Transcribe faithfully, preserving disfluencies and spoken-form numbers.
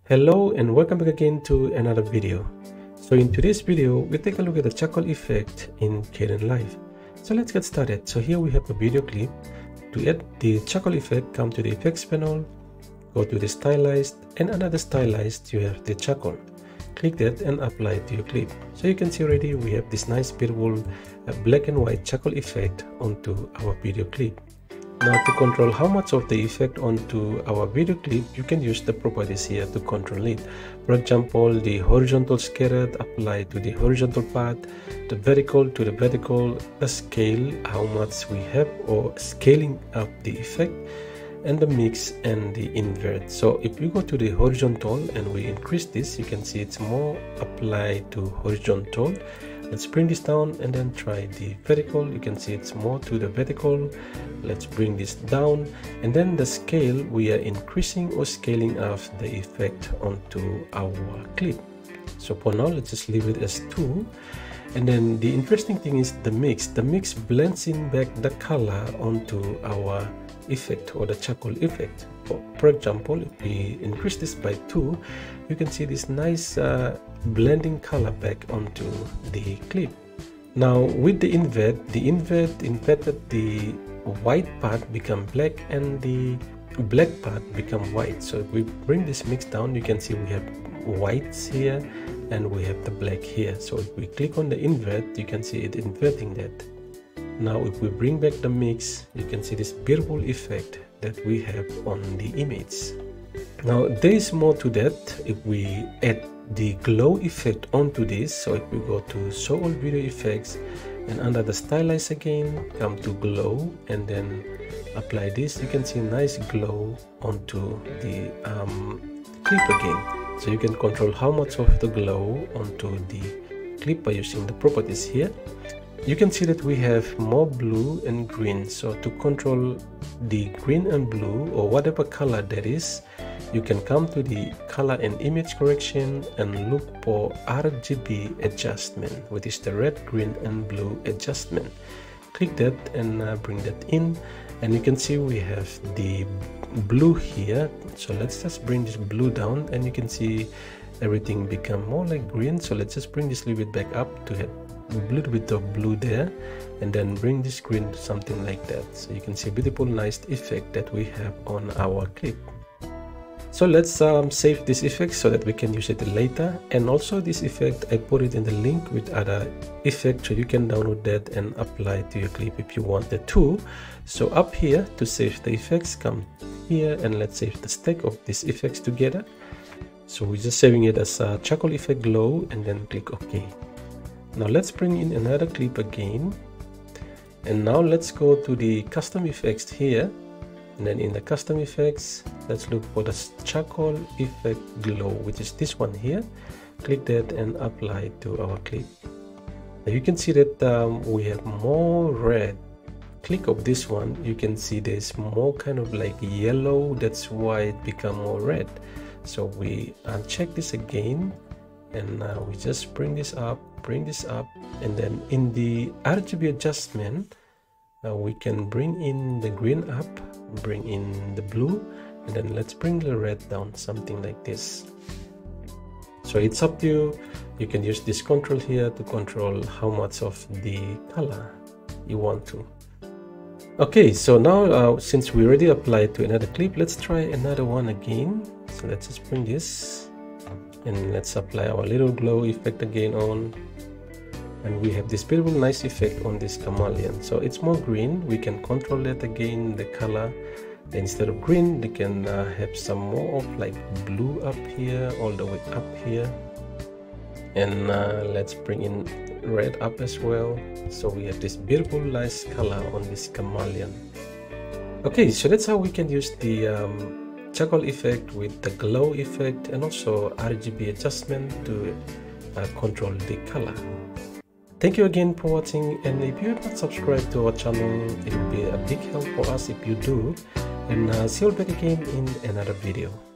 Hello and welcome back again to another video. So in today's video, we take a look at the charcoal effect in Kdenlive. So let's get started. So here we have a video clip. To add the charcoal effect, come to the effects panel, go to the stylized, and under the stylized you have the charcoal. Click that and apply it to your clip. So you can see already we have this nice beautiful uh, black and white charcoal effect onto our video clip. Now to control how much of the effect onto our video clip, you can use the properties here to control it. For example, the horizontal scattered apply to the horizontal part, the vertical to the vertical, the scale, how much we have or scaling up the effect, and the mix and the invert. So if you go to the horizontal and we increase this, you can see it's more applied to horizontal. Let's bring this down and then try the vertical. You can see it's more to the vertical. Let's bring this down, and then the scale, we are increasing or scaling up the effect onto our clip. So for now, let's just leave it as two. And then the interesting thing is the mix. The mix blends in back the color onto our effect or the charcoal effect. For, for example, if we increase this by two, you can see this nice uh, blending color back onto the clip. Now with the invert, the invert inverted the white part become black and the black part become white. So if we bring this mix down, you can see we have whites here and we have the black here. So if we click on the invert, you can see it inverting that. Now if we bring back the mix, you can see this beautiful effect that we have on the image. Now there is more to that. If we add the glow effect onto this, so if we go to show all video effects and under the stylize again, come to glow and then apply this, you can see nice glow onto the um, clip again. So you can control how much of the glow onto the clip by using the properties here. You can see that we have more blue and green. So to control the green and blue or whatever color that is, you can come to the color and image correction and look for R G B adjustment, which is the red, green and blue adjustment. Click that and uh, bring that in, and you can see we have the blue here. So let's just bring this blue down and you can see everything become more like green. So let's just bring this little bit back up to have a little bit of blue there, and then bring this green to something like that. So you can see a beautiful nice effect that we have on our clip. So let's um, save this effect so that we can use it later. And also this effect, I put it in the link with other effects, so you can download that and apply it to your clip if you wanted to. So up here to save the effects, come here and let's save the stack of these effects together. So we're just saving it as a charcoal effect glow and then click OK. Now let's bring in another clip again. And now let's go to the custom effects here. And then in the custom effects, let's look for the charcoal effect glow, which is this one here. Click that and apply it to our clip. Now you can see that um, we have more red. Click of this one, you can see there's more kind of like yellow. That's why it become more red. So we uncheck this again, and uh, we just bring this up, bring this up, and then in the R G B adjustment, uh, we can bring in the green up, bring in the blue, and then let's bring the red down, something like this. So it's up to you. You can use this control here to control how much of the color you want to. Okay, so now uh, since we already applied to another clip, let's try another one again. So let's just bring this and let's apply our little glow effect again on. And we have this beautiful nice effect on this chameleon. So it's more green. We can control that again, the color. Instead of green, we can uh, have some more of like blue up here, all the way up here. And uh, let's bring in red up as well. So we have this beautiful nice color on this chameleon. Okay, so that's how we can use the um, charcoal effect with the glow effect and also R G B adjustment to uh, control the color. Thank you again for watching, and if you have not subscribed to our channel, it will be a big help for us if you do, and uh, see you back again in another video.